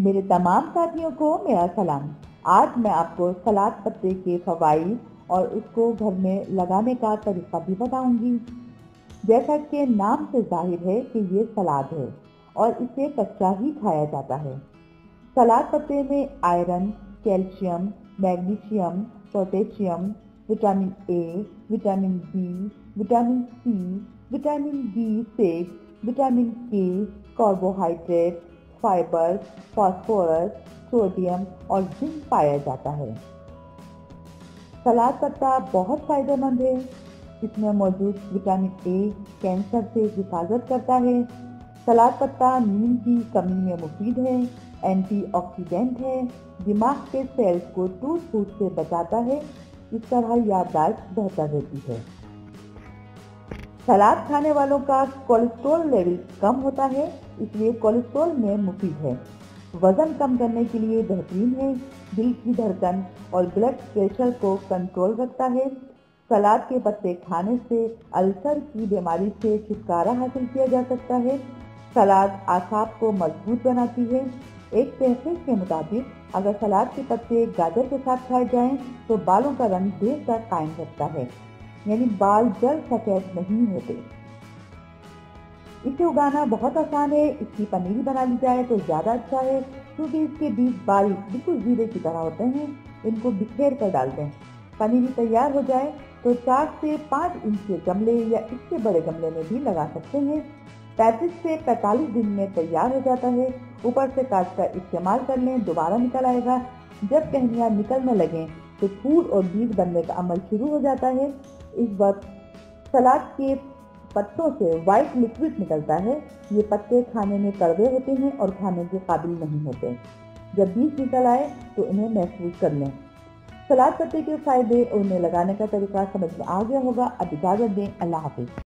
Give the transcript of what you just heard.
मेरे तमाम साथियों को मेरा सलाम। आज मैं आपको सलाद पत्ते के फवाइद और उसको घर में लगाने का तरीका भी बताऊंगी। जैसा कि नाम से जाहिर है कि ये सलाद है और इसे कच्चा ही खाया जाता है। सलाद पत्ते में iron, calcium, magnesium, potassium, vitamin A, vitamin B, vitamin C, vitamin बी6, vitamin K, carbohydrate, fibre, phosphorus, sodium और जिंक पाया जाता है। सलाद पत्ता बहुत फायदेमंद है। इसमें मौजूद विटामिन ए कैंसर से हिफाजत करता है। सलाद पत्ता नींद की कमी में मुफीद है, एंटीऑक्सीडेंट है, दिमाग के सेल्स को टूट-फूट से बचाता है। इस तरह याददाश्त बेहतर रहती है। सलाद खाने वालों का कोलेस्ट्रॉल लेवल कम होता है, इसलिए कोलेस्ट्रॉल में मुफीद है। वजन कम करने के लिए बेहतरीन है। दिल की धड़कन और ब्लड प्रेशर को कंट्रोल रखता है। सलाद के पत्ते खाने से अल्सर की बीमारी से छुटकारा हासिल किया जा सकता है। सलाद आसाब को मजबूत बनाती है। एक तहकीक के मुताबिक अगर सलाद के पत्ते गाजर के साथ खाए जाएं तो बालों का रंग देर तक कायम रहता है, यानी बाल जल्द सफेद नहीं होते। इसे उगाना बहुत आसान है। इसकी पनीरी बना ली जाए तो ज़्यादा अच्छा है, क्योंकि इसके बीज बारीक बिल्कुल जीरे की तरह होते हैं। इनको बिखेर कर डाल दें। पनीरी तैयार हो जाए तो 4 से 5 इंच के गमले या इससे बड़े गमले में भी लगा सकते हैं। 35 से 45 दिन में तैयार हो जाता है। ऊपर से काट कर इस्तेमाल कर लें, दोबारा निकल आएगा। जब टहनियाँ निकलने लगें तो फूल और बीज बनने का अमल शुरू हो जाता है। इस वक्त सलाद के पत्तों से वाइट लिक्विड निकलता है। ये पत्ते खाने में कड़वे होते हैं और खाने के काबिल नहीं होते। जब बीज निकल आए तो इन्हें महफूज कर लें। सलाद पत्ते के फायदे और उन्हें लगाने का तरीका समझ में आ गया होगा। अब इजाजत दें। अल्लाह हाफिज।